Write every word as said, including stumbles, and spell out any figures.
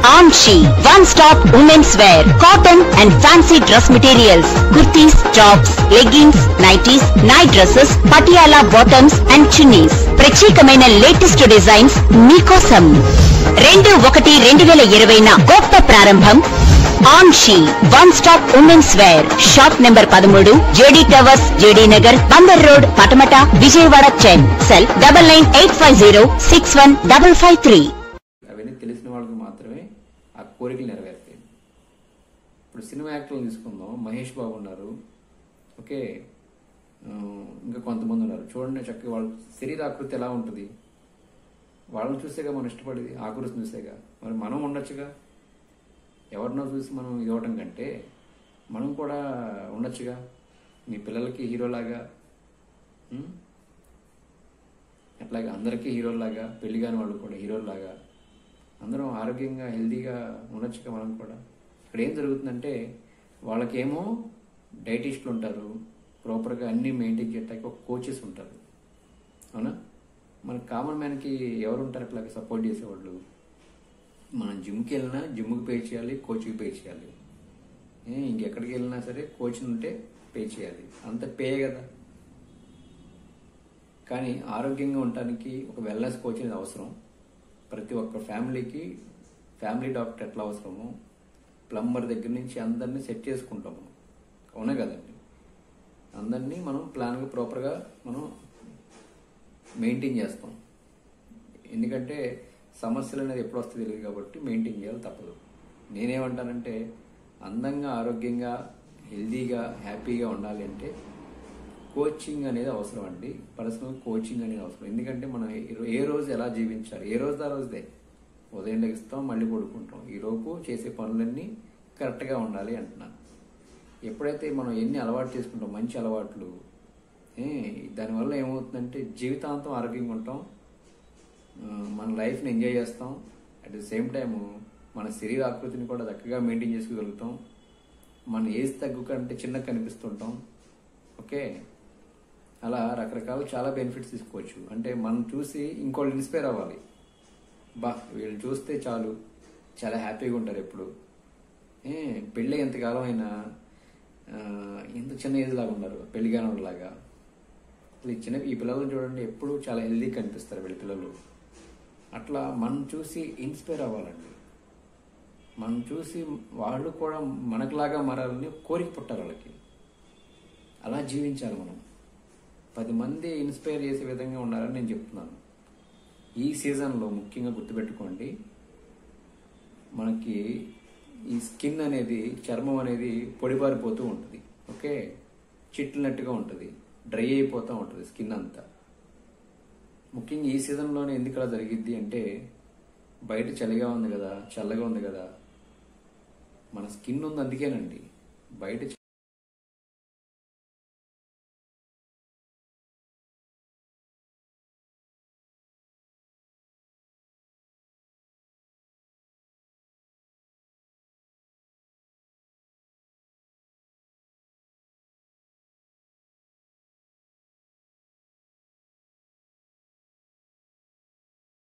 Amshi, one stop women's wear, cotton and fancy dress materials, kurtis, tops, leggings, nighties, night dresses, patiala bottoms and chunnies. ప్రత్యేకమైన latest designs మీకోసం. రెండు ఒకటి రెండు వేల ఇరవై గొప్ప ప్రారంభం. Anshi one stop women's wear, shop number పదమూడు, JD towers, JD Nagar, Bandar road, Patamata, Vijayawada ten. Cell double nine eight five zero six one double five three. అవన్నీ తెలిసిన వాళ్ళకి మాత్రమే ఆ కోరికలు నెరవేరుతాయి. ఇప్పుడు సినిమా యాక్టర్లు తీసుకుందాం, మహేష్ బాబు ఉన్నారు, ఓకే, ఇంకా కొంతమంది ఉన్నారు. చూడండి చక్కగా వాళ్ళ శరీరాకృతి ఎలా ఉంటుంది, వాళ్ళని చూసేగా మనం ఇష్టపడేది, ఆకృతిని చూసేగా. మరి మనం ఉండొచ్చుగా, ఎవరినో చూసి మనం ఇవ్వటం కంటే మనం కూడా ఉండొచ్చుగా. మీ పిల్లలకి హీరోలాగా, అట్లాగే అందరికీ హీరోలాగా, పెళ్లి కాని వాళ్ళు కూడా హీరోలాగా అందరం ఆరోగ్యంగా హెల్తీగా ఉండొచ్చుగా మనం కూడా. ఇక్కడ ఏం జరుగుతుందంటే వాళ్ళకేమో డైటిస్టులు ఉంటారు, ప్రాపర్గా అన్ని మెయింటైన్ చేయడానికి ఒక కోచెస్ ఉంటారు, అవునా. మన కామన్ మ్యాన్కి ఎవరు ఉంటారు అట్లాగే సపోర్ట్ చేసేవాళ్ళు? మనం జిమ్కి వెళ్ళినా జిమ్కి పే చేయాలి, కోచ్కి పే చేయాలి. ఇంకెక్కడికి వెళ్ళినా సరే కోచ్ ఉంటే పే చేయాలి, అంత పే కదా. కానీ ఆరోగ్యంగా ఉండటానికి ఒక వెల్నెస్ కోచ్ అనేది అవసరం. ప్రతి ఒక్క ఫ్యామిలీకి ఫ్యామిలీ డాక్టర్ ఎట్లా అవసరమో, ప్లంబర్ దగ్గర నుంచి అందరినీ సెట్ చేసుకుంటాము, అవునా కదండి. అందరినీ మనం ప్లాన్గా ప్రాపర్గా మనం మెయింటైన్ చేస్తాం. ఎందుకంటే సమస్యలు అనేది ఎప్పుడు వస్తే తెలియదు కాబట్టి మెయింటైన్ చేయాలి, తప్పదు. నేనేమంటానంటే అందంగా, ఆరోగ్యంగా, హెల్దీగా, హ్యాపీగా ఉండాలి అంటే కోచింగ్ అనేది అవసరం అండి. పర్సనల్ కోచింగ్ అనేది అవసరం. ఎందుకంటే మనం ఏ రోజు ఎలా జీవించాలి, ఏ రోజు ఆ రోజుదే. ఉదయం లెగిస్తాం, మళ్ళీ పడుకుంటాం. ఈలోపు చేసే పనులన్నీ కరెక్ట్గా ఉండాలి అంటున్నాను. ఎప్పుడైతే మనం ఎన్ని అలవాటు చేసుకుంటాం, మంచి అలవాట్లు, దానివల్ల ఏమవుతుందంటే జీవితాంతం ఆరోగ్యంగా ఉంటాం, మన లైఫ్ని ఎంజాయ్ చేస్తాం. అట్ ది సేమ్ టైము మన శరీర ఆకృతిని కూడా చక్కగా మెయింటైన్ చేసుకోగలుగుతాం. మన ఏజ్ తగ్గుకంటే చిన్నగా కనిపిస్తుంటాం, ఓకే. అలా రకరకాల చాలా బెనిఫిట్స్ తీసుకోవచ్చు. అంటే మనం చూసి ఇంకోళ్ళు ఇన్స్పైర్ అవ్వాలి. బా వీళ్ళు చూస్తే చాలు, చాలా హ్యాపీగా ఉంటారు ఎప్పుడు. ఏ పెళ్ళి ఎంతకాలం అయినా ఎంత చిన్న ఏజ్ లాగా ఉన్నారు, పెళ్లి కానిలాగా. ఈ చిన్న ఈ పిల్లలను చూడండి, ఎప్పుడు చాలా హెల్దీగా కనిపిస్తారు వీళ్ళ పిల్లలు. అట్లా మనం చూసి ఇన్స్పైర్ అవ్వాలండి. మనం చూసి వాళ్ళు కూడా మనకులాగా మారాలని కోరిక పుట్టారు వాళ్ళకి. అలా జీవించాలి మనం. పది మంది ఇన్స్పైర్ చేసే విధంగా ఉండాలని నేను చెప్తున్నాను. ఈ సీజన్లో ముఖ్యంగా గుర్తుపెట్టుకోండి, మనకి ఈ స్కిన్ అనేది, చర్మం అనేది పొడిబారిపోతూ ఉంటుంది, ఓకే. చిట్లినట్టుగా ఉంటుంది, డ్రై అయిపోతూ ఉంటుంది స్కిన్ అంతా. ముఖ్యంగా ఈ సీజన్లోనే ఎందుకు అలా జరిగిద్ది అంటే, బయట చలిగా ఉంది కదా, చల్లగా ఉంది కదా, మన స్కిన్ ఉంది అందుకేనండి. బయట